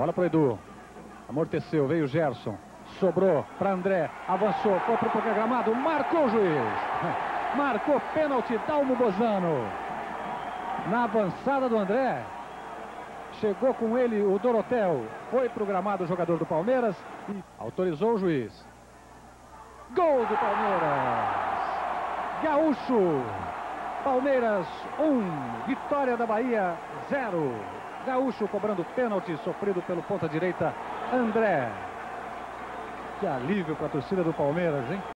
Bola pro Edu. Amorteceu, veio o Gerson. Sobrou para André. Avançou, foi pro programado. Marcou o juiz. Marcou pênalti, Dalmo Bozano. Na avançada do André. Chegou com ele o Dorotel. Foi pro gramado o jogador do Palmeiras. E autorizou o juiz. Gol do Palmeiras. Gaúcho. Palmeiras 1. Vitória da Bahia 0. Gaúcho cobrando pênalti sofrido pelo ponta direita André. Que alívio para a torcida do Palmeiras, hein?